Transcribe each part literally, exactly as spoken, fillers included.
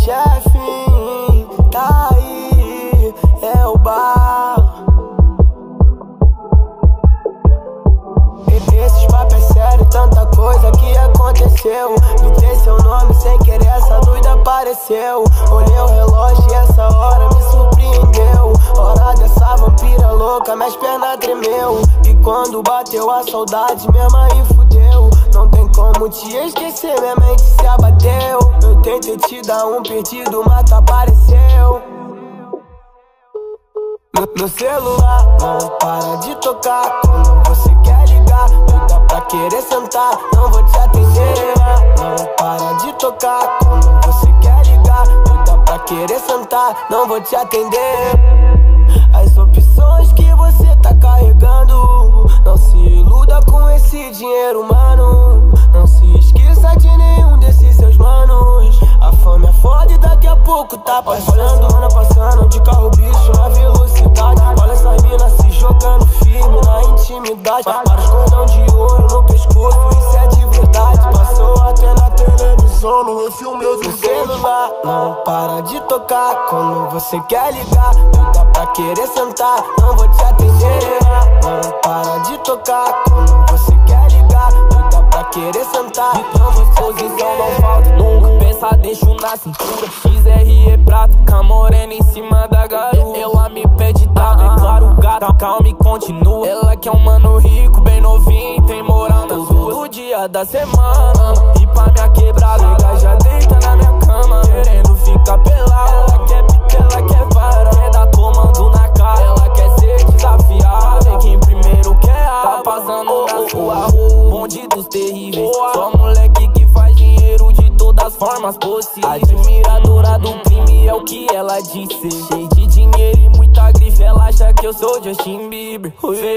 chefe, tá aí, é o bar. Esses papos é sério, tanta coisa que aconteceu. Gritei seu nome sem querer, essa doida apareceu. Olhei o relógio e essa hora me surpreendeu. Hora dessa vampira louca, minhas pernas tremeu. E quando bateu a saudade, minha mãe fudeu. Não tem como te esquecer, minha mente se abateu. Eu tentei te dar um perdido, mas tu apareceu. Meu, meu celular não para de tocar quando você quer ligar. Não dá pra querer sentar, não vou te atender. Não para de tocar quando você quer ligar. Não dá pra querer sentar, não vou te atender. As opções que você tá carregando, não se iluda com esse dinheiro, mano. Não se esqueça de nenhum desses seus manos. A fome é foda e daqui a pouco tá passando. Olha passando de carro bicho na velocidade. Olha essas minas se jogando firme na intimidade. Vários cordão de ouro no pescoço, isso é de verdade. Passou até na televisão, no filme do celular não para de tocar quando você quer ligar. Não dá pra querer sentar, não vou te atender. Não para de tocar quando você quer ligar. Não dá pra querer sentar, não vou te posição não falta. Nunca pensa, deixo na cintura. X R E prata, com a morena em cima da garupa. Ela me pede tá, é claro, gata, calma e continua. Ela que é um mano rico, bem novinho, tem moral nas ruas. O dia da semana, e pra minha quebrada, ela já deita na minha cama, querendo ficar pelada. Ela quer pique, ela quer vara, quer dar comando na cara. Ela quer ser desafiada, quem primeiro quer a tá passando na sua rua, bonde dos terríveis. Só moleque que faz dinheiro de todas as formas possíveis. Admiradora do crime é o que ela disse. Cheio de dinheiro e muita grife, ela acha que eu sou Justin Bieber.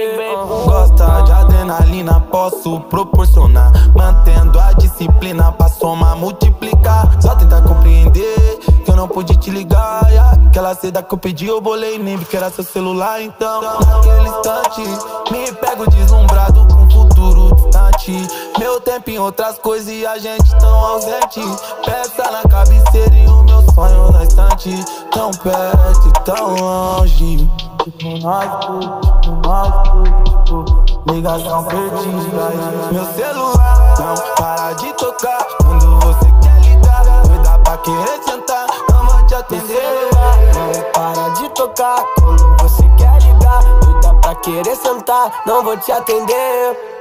Gosta de adrenalina, posso proporcionar, mantendo a disciplina pra somar, multiplicar. Só tenta compreender que eu não pude te ligar. E aquela seda que eu pedi eu bolei, nem vi que era seu celular. Então naquele instante me pego deslumbrado com o futuro distante. Meu tempo em outras coisas e a gente tão ausente. Peça na cabeceira e o meu sonho na estante. Tão perto e tão longe, tipo nós dois, tipo nós dois, tipo ligação perdida. Meu celular não para de tocar quando você quer ligar. Não dá pra querer sentar, não vou te atender. Não para de tocar quando você quer ligar. Não dá pra querer sentar, não vou te atender.